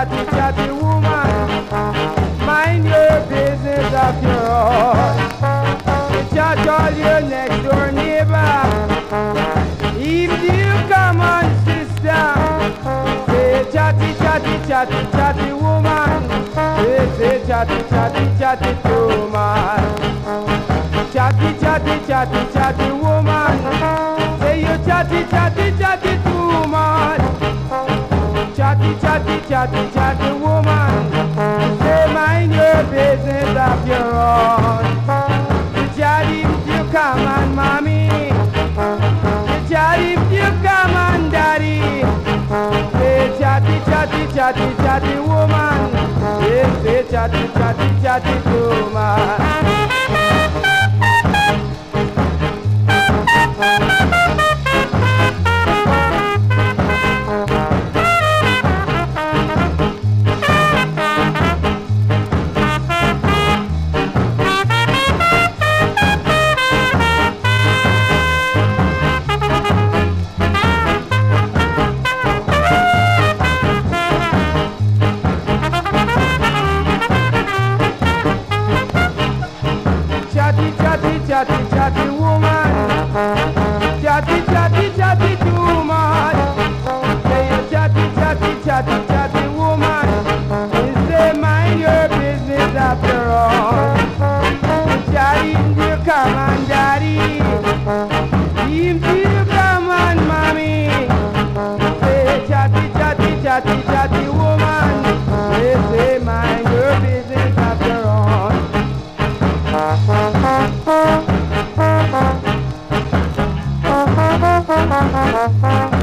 chatty, chatty woman. Mind your business of your own. You chat all your next door neighbor. Even you come on system. Say chatty, chatty, chatty, chatty woman. Say chatty, chatty, chatty woman. Chatty, chatty, chatty, chatty woman. Say you chatty, chatty, chatty woman. Chatty, chatty, chatty, chatty woman. Say mind your business of your own. You chatty if you come on mommy. You chatty if you come on daddy. Say chatty, chatty, chatty, chatty woman. Say chatty, chatty, chatty woman. Chatty, chatty, chatty woman. Chatty, chatty, chatty too much. Say you chatty, chatty, chatty, chatty woman. Say mind your business after all. Chatty, you come on daddy. If you come on mommy. Say chatty, chatty, chatty, chatty woman. Say mind your business after all.